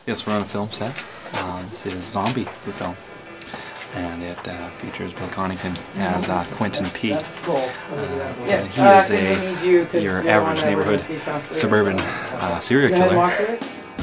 Yes, we're on a film set. This is Zombie, the film. And it features Bill Connington as Quentin P. And he is your average neighborhood suburban serial killer.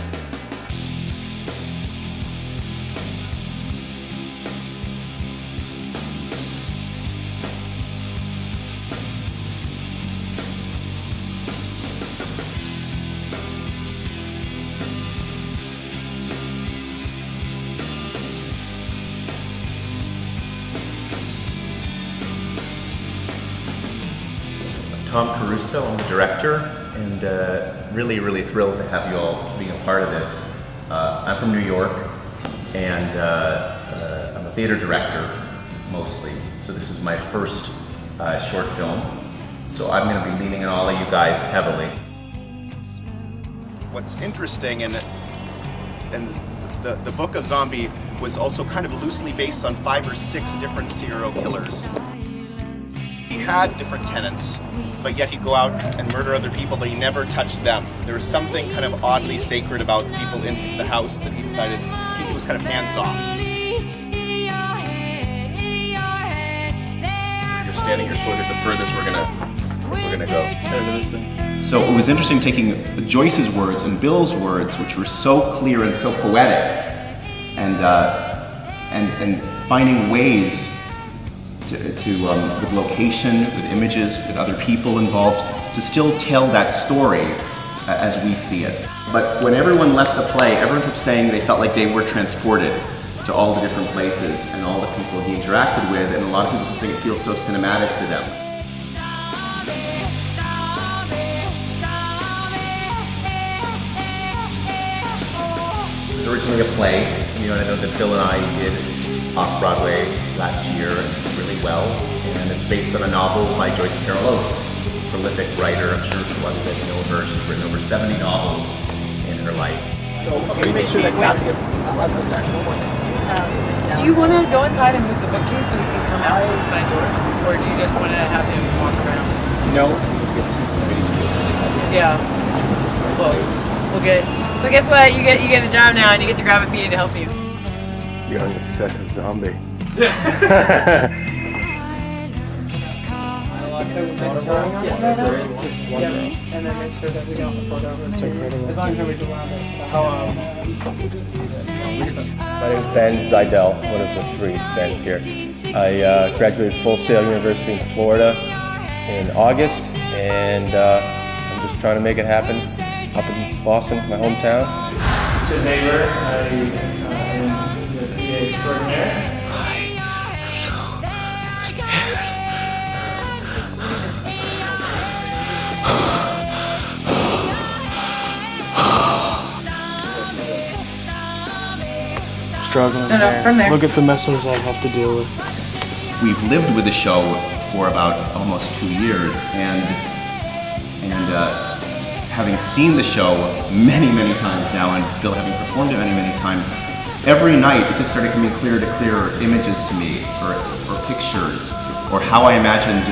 Tom Caruso, I'm the director, and really thrilled to have you all being a part of this. I'm from New York, and I'm a theater director, mostly, so this is my first short film, so I'm going to be leaning on all of you guys heavily. What's interesting, and the book of Zombie was also kind of loosely based on 5 or 6 different serial killers. He had different tenets, but yet he'd go out and murder other people, but he never touched them. There was something kind of oddly sacred about the people in the house that he decided he was kind of hands-off. You're standing your shoulders the furthest we're gonna go into this thing. So it was interesting taking Joyce's words and Bill's words, which were so clear and so poetic, and finding ways with location, with images, with other people involved, to still tell that story as we see it. But when everyone left the play, everyone kept saying they felt like they were transported to all the different places and all the people he interacted with, and a lot of people were saying it feels so cinematic to them. It was originally a play, I know that Bill and I did off-Broadway last year really well, and it's based on a novel by Joyce Carol Oates, prolific writer. I'm sure a lot of you guys know her. She's written over 70 novels in her life. So make sure that do you want to go inside and move the bookcase so we can come out to the side door, or do you just want to have him walk around? No. Yeah. We'll get. So guess what? You get a job now, and you get to grab a PA to help you. You're on the set of Zombie. And then make sure that we don't report over. As long as we do My name is Ben Zidell, one of the 3 Bens here. I graduated Full Sail University in Florida in August, and I'm just trying to make it happen up in Boston, my hometown. To the neighbor, I am the PA extraordinaire. I'm so scared. Struggling from there. Look at the messes I have to deal with. We've lived with the show for about almost 2 years, and having seen the show many times now, and Bill having performed it many times, every night it just started coming clearer to clearer images to me, or pictures, or how I imagined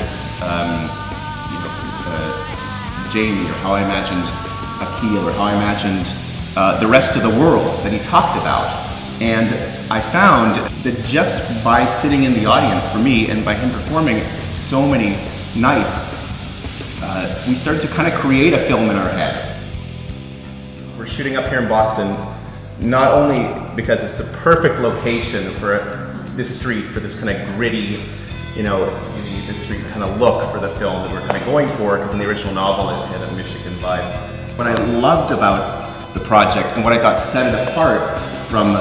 Jamie, or how I imagined Akil, or how I imagined the rest of the world that he talked about. And I found that just by sitting in the audience for me, and by him performing so many nights, we started to kind of create a film in our head. We're shooting up here in Boston, not only because it's the perfect location for this street, for this kind of gritty, this street kind of look for the film that we're kind of going for, because in the original novel it had a Michigan vibe. What I loved about the project, and what I thought set it apart from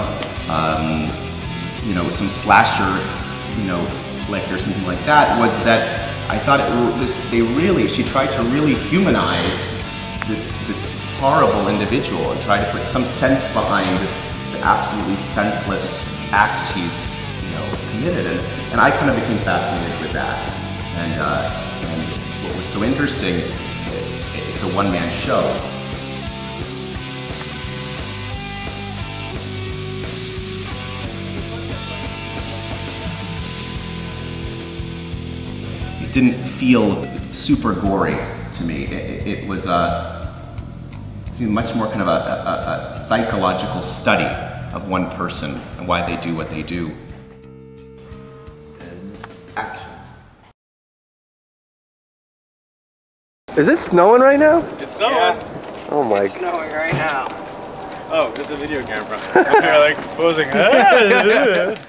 some slasher, flick or something like that, was that I thought she tried to really humanize this horrible individual and try to put some sense behind the absolutely senseless acts he's committed, and I kind of became fascinated with that. And what was so interesting, it's a one-man show. It didn't feel super gory to me. It was seems much more kind of a psychological study of one person and why they do what they do. And action. Is it snowing right now? It's snowing. Yeah. Oh my. It's snowing right now. Oh, there's a video camera. You're like posing.